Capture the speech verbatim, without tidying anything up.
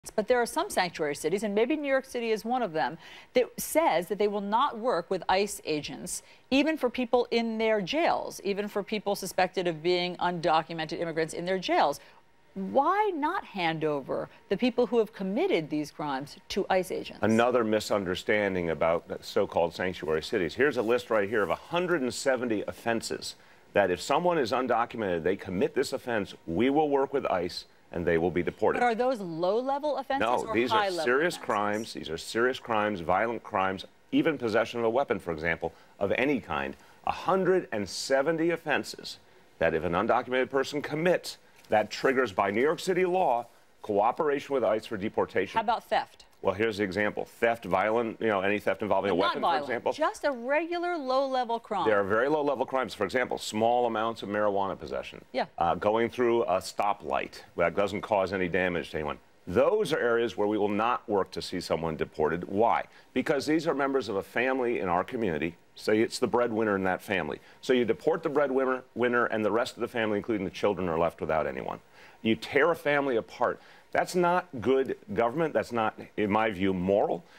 But there are some sanctuary cities, and maybe New York City is one of them, that says that they will not work with ICE agents, even for people in their jails, even for people suspected of being undocumented immigrants in their jails. Why not hand over the people who have committed these crimes to ICE agents? Another misunderstanding about so-called sanctuary cities. Here's a list right here of one hundred seventy offenses that if someone is undocumented, they commit this offense, we will work with ICE and they will be deported. But are those low-level offenses no, or these are high-level serious offenses? crimes. These are serious crimes, violent crimes, even possession of a weapon, for example, of any kind. one hundred seventy offenses that if an undocumented person commits, that triggers, by New York City law, cooperation with ICE for deportation. How about theft? Well, here's the example. Theft, violent, you know, any theft involving But a weapon, violent, for example. just a regular low-level crime. There are very low-level crimes. For example, small amounts of marijuana possession. Yeah. Uh, going through a stoplight that doesn't cause any damage to anyone. Those are areas where we will not work to see someone deported. Why? Because these are members of a family in our community. Say it's the breadwinner in that family. So you deport the breadwinner, winner, and the rest of the family, including the children, are left without anyone. You tear a family apart. That's not good government. That's not, in my view, moral.